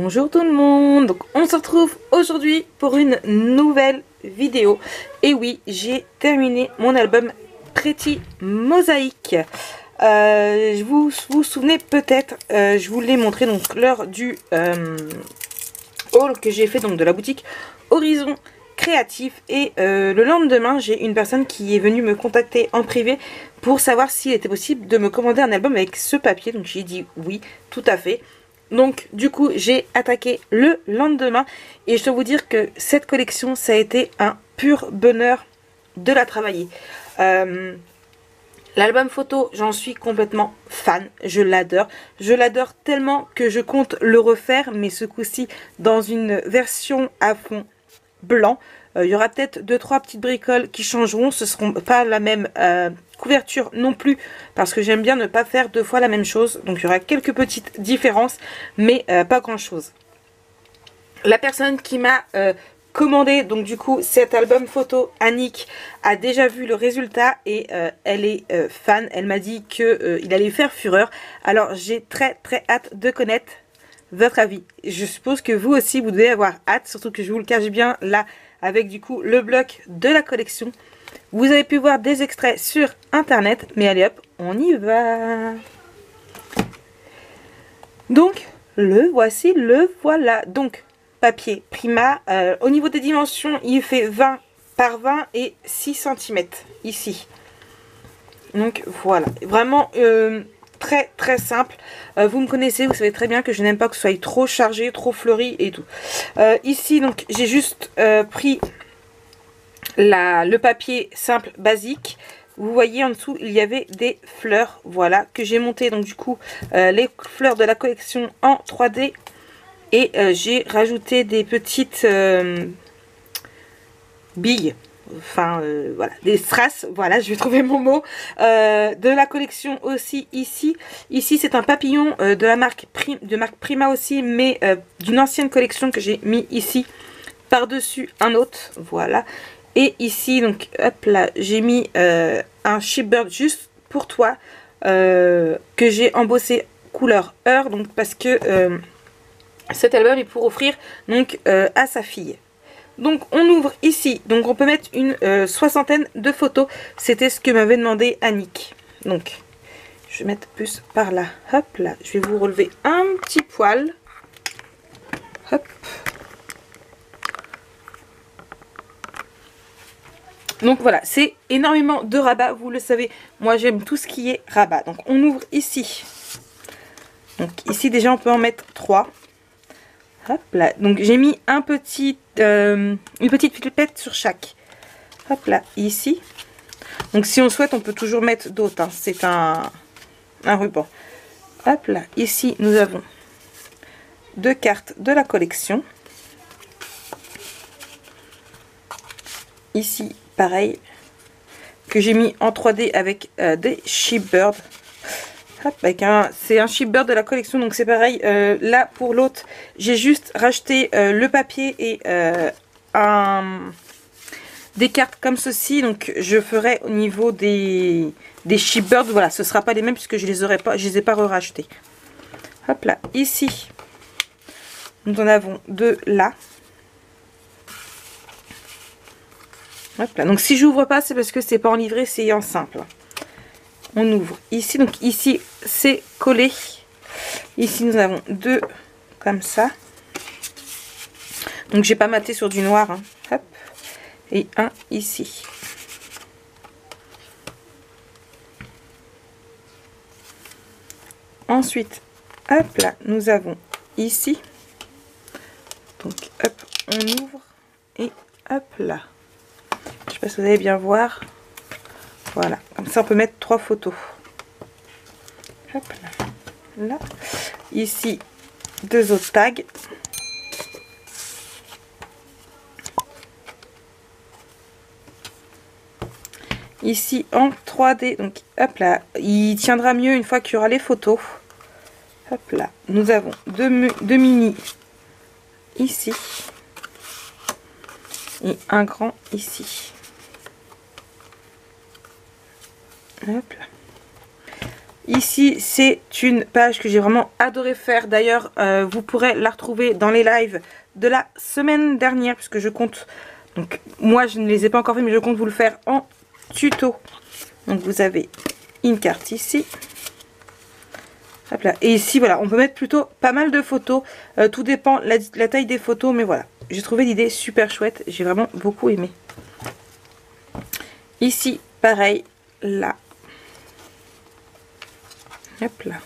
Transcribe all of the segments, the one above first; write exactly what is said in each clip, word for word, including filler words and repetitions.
Bonjour tout le monde, donc on se retrouve aujourd'hui pour une nouvelle vidéo. Et oui, j'ai terminé mon album Pretty Mosaic. Euh, vous vous souvenez peut-être, euh, je vous l'ai montré donc lors du euh, haul que j'ai fait donc de la boutique Horizon Créatif. Et euh, le lendemain, j'ai une personne qui est venue me contacter en privé pour savoir s'il était possible de me commander un album avec ce papier. Donc j'ai dit oui, tout à fait. Donc du coup j'ai attaqué le lendemain et je dois vous dire que cette collection ça a été un pur bonheur de la travailler. Euh, L'album photo j'en suis complètement fan, je l'adore. Je l'adore tellement que je compte le refaire, mais ce coup-ci dans une version à fond blanc. Euh, il y aura peut-être deux trois petites bricoles qui changeront, ce ne seront pas la même euh, couverture non plus, parce que j'aime bien ne pas faire deux fois la même chose. Donc il y aura quelques petites différences, mais euh, pas grand chose. La personne qui m'a euh, commandé donc du coup cet album photo, Annick, a déjà vu le résultat et euh, elle est euh, fan. Elle m'a dit que euh, il allait faire fureur. Alors j'ai très très hâte de connaître votre avis. Je suppose que vous aussi vous devez avoir hâte, surtout que je vous le cache bien là avec du coup le bloc de la collection. Vous avez pu voir des extraits sur internet, mais allez hop, on y va. Donc le voici, le voilà. Donc papier Prima, euh, au niveau des dimensions il fait vingt par vingt et six centimètres ici. Donc voilà, vraiment euh, très très simple. Euh, vous me connaissez, vous savez très bien que je n'aime pas que ce soit trop chargé, trop fleuri et tout. Euh, ici donc j'ai juste euh, pris la, le papier simple basique. Vous voyez en dessous il y avait des fleurs, voilà, que j'ai monté donc du coup euh, les fleurs de la collection en trois D. Et euh, j'ai rajouté des petites euh, billes. Enfin euh, voilà, des strass, voilà, je vais trouver mon mot, euh, de la collection aussi ici. Ici c'est un papillon euh, de la marque Prima, de marque Prima aussi, mais euh, d'une ancienne collection que j'ai mis ici par dessus un autre, voilà. Et ici donc hop là j'ai mis euh, un Shipbird juste pour toi, euh, que j'ai embossé couleur heure, donc parce que euh, cet album est pour offrir donc euh, à sa fille. Donc on ouvre ici, donc on peut mettre une euh, soixantaine de photos. C'était ce que m'avait demandé Annick. Donc je vais mettre plus par là. Hop là, je vais vous relever un petit poil. Hop. Donc voilà, c'est énormément de rabat, vous le savez. Moi j'aime tout ce qui est rabat. Donc on ouvre ici. Donc ici déjà on peut en mettre trois. Hop là, donc j'ai mis un petit, euh, une petite pipette sur chaque. Hop là, ici. Donc si on souhaite, on peut toujours mettre d'autres. Hein. C'est un, un ruban. Hop là, ici nous avons deux cartes de la collection. Ici, pareil, que j'ai mis en trois D avec euh, des Shipbird. Un, c'est un Shipbird de la collection, donc c'est pareil. Euh, là, pour l'autre, j'ai juste racheté euh, le papier et euh, un, des cartes comme ceci. Donc, je ferai au niveau des, des Shipbird. Voilà, ce ne sera pas les mêmes puisque je les aurais pas, je les ai pas re-rachetés. Hop là, ici, nous en avons deux là. Hop là. Donc, si j'ouvre pas, c'est parce que c'est pas en livré, c'est en simple. On ouvre ici, donc ici c'est collé. Ici nous avons deux comme ça. Donc j'ai pas maté sur du noir. Hein. Hop. Et un ici. Ensuite, hop là, nous avons ici. Donc hop, on ouvre et hop là. Je sais pas si vous allez bien voir. Voilà, comme ça on peut mettre trois photos. Hop là. Là. Ici, deux autres tags. Ici en trois D, donc hop là, il tiendra mieux une fois qu'il y aura les photos. Hop là, nous avons deux, deux mini ici et un grand ici. Hop là. Ici, c'est une page que j'ai vraiment adoré faire. D'ailleurs, euh, vous pourrez la retrouver dans les lives de la semaine dernière, puisque je compte... Donc, moi, je ne les ai pas encore fait, mais je compte vous le faire en tuto. Donc, vous avez une carte ici. Hop là. Et ici, voilà, on peut mettre plutôt pas mal de photos. Euh, tout dépend la, la taille des photos, mais voilà. J'ai trouvé l'idée super chouette. J'ai vraiment beaucoup aimé. Ici, pareil, là. Hop là.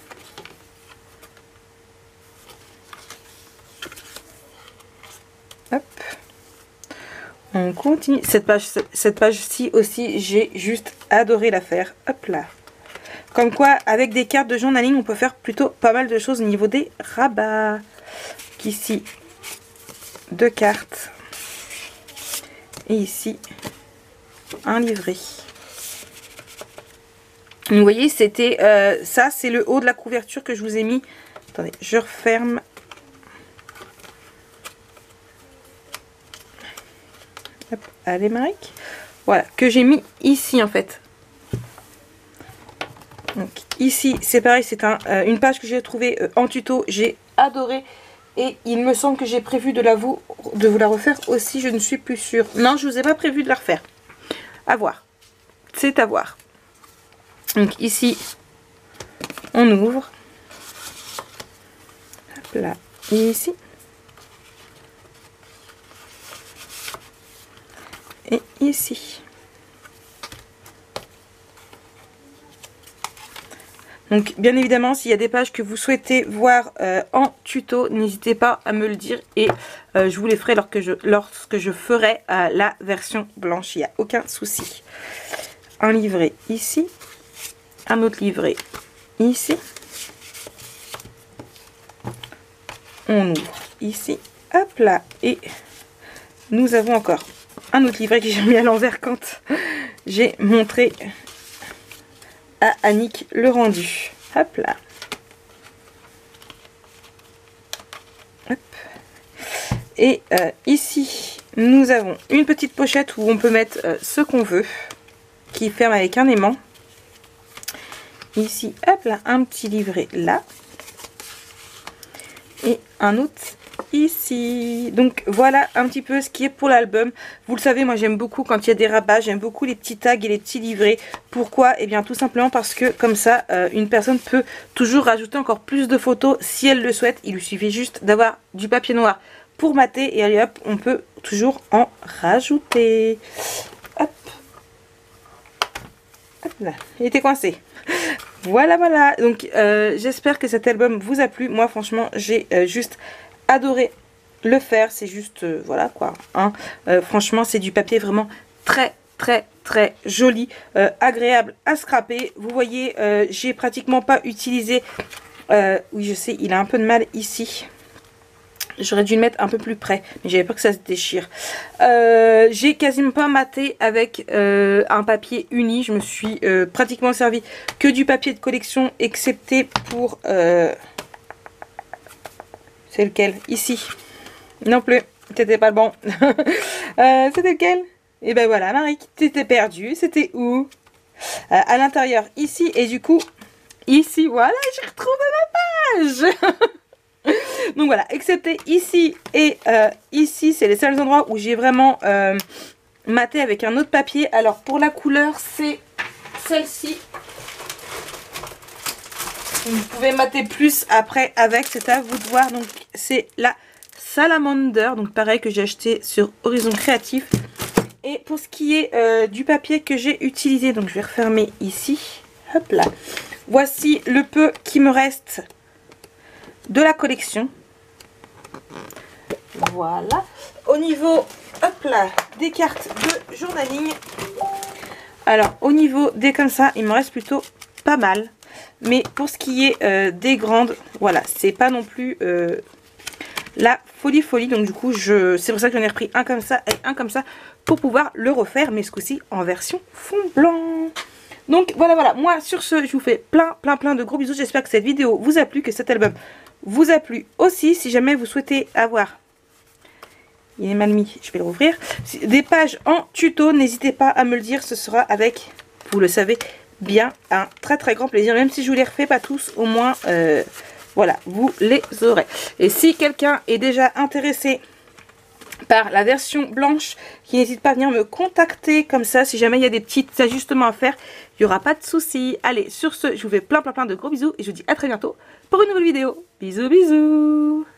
Hop. On continue. Cette page, cette page-ci aussi, j'ai juste adoré la faire. Hop là. Comme quoi, avec des cartes de journaling, on peut faire plutôt pas mal de choses au niveau des rabats. Ici, deux cartes. Et ici, un livret. Vous voyez, c'était euh, ça, c'est le haut de la couverture que je vous ai mis. Attendez, je referme. Hop, allez Maric. Voilà, que j'ai mis ici en fait. Donc ici, c'est pareil, c'est un, euh, une page que j'ai trouvée euh, en tuto. J'ai adoré. Et il me semble que j'ai prévu de, la vous, de vous la refaire aussi, je ne suis plus sûre. Non, je ne vous ai pas prévu de la refaire. À voir. C'est à voir. Donc ici, on ouvre. Hop là, et ici. Et ici. Donc bien évidemment, s'il y a des pages que vous souhaitez voir euh, en tuto, n'hésitez pas à me le dire et euh, je vous les ferai lorsque je, lorsque je ferai euh, la version blanche, il n'y a aucun souci. Un livret ici, un autre livret ici, on ouvre ici, hop là, et nous avons encore un autre livret que j'ai mis à l'envers quand j'ai montré à Annick le rendu. Hop là. Hop. Et euh, ici, nous avons une petite pochette où on peut mettre euh, ce qu'on veut, qui ferme avec un aimant. Ici, hop là, un petit livret là. Et un autre ici. Donc voilà un petit peu ce qui est pour l'album. Vous le savez, moi j'aime beaucoup quand il y a des rabats, j'aime beaucoup les petits tags et les petits livrets. Pourquoi? Eh bien tout simplement parce que comme ça euh, une personne peut toujours rajouter encore plus de photos si elle le souhaite. Il lui suffit juste d'avoir du papier noir pour mater et allez hop, on peut toujours en rajouter. Hop, hop là, il était coincé. Voilà, voilà. Donc euh, j'espère que cet album vous a plu. Moi franchement j'ai euh, juste adoré le faire. C'est juste euh, voilà quoi hein. euh, franchement c'est du papier vraiment très très très joli, euh, agréable à scraper. Vous voyez, euh, j'ai pratiquement pas utilisé euh, oui je sais, il a un peu de mal ici. J'aurais dû le mettre un peu plus près, mais j'avais peur que ça se déchire. Euh, j'ai quasiment pas maté avec euh, un papier uni. Je me suis euh, pratiquement servi que du papier de collection, excepté pour... Euh, c'est lequel? Ici. Non plus, c'était pas le bon. euh, c'était lequel? Et ben voilà, Marie, t'étais perdue. C'était où? euh, À l'intérieur, ici. Et du coup, ici, voilà, j'ai retrouvé ma page. Donc voilà, excepté ici et euh, ici, c'est les seuls endroits où j'ai vraiment euh, maté avec un autre papier. Alors pour la couleur, c'est celle-ci. Vous pouvez mater plus après avec, c'est à vous de voir. Donc c'est la Salamander, donc pareil que j'ai acheté sur Horizon Créatif. Et pour ce qui est euh, du papier que j'ai utilisé, donc je vais refermer ici. Hop là. Voici le peu qui me reste de la collection. Voilà. Au niveau, hop là, des cartes de journaling. Alors, au niveau des comme ça, il me reste plutôt pas mal. Mais pour ce qui est euh, des grandes, voilà, c'est pas non plus euh, la folie folie. Donc du coup, je c'est pour ça que j'en ai repris un comme ça et un comme ça pour pouvoir le refaire, mais ce coup-ci en version fond blanc. Donc voilà, voilà. Moi, sur ce, je vous fais plein, plein, plein de gros bisous. J'espère que cette vidéo vous a plu, que cet album vous a plu aussi. Si jamais vous souhaitez avoir, il est mal mis, je vais le rouvrir, des pages en tuto, n'hésitez pas à me le dire. Ce sera avec, vous le savez, bien un très très grand plaisir. Même si je vous les refais pas tous, au moins euh, voilà, vous les aurez. Et si quelqu'un est déjà intéressé par la version blanche, qui n'hésite pas à venir me contacter comme ça, si jamais il y a des petits ajustements à faire, il n'y aura pas de souci. Allez, sur ce, je vous fais plein plein plein de gros bisous et je vous dis à très bientôt pour une nouvelle vidéo. Bisous bisous.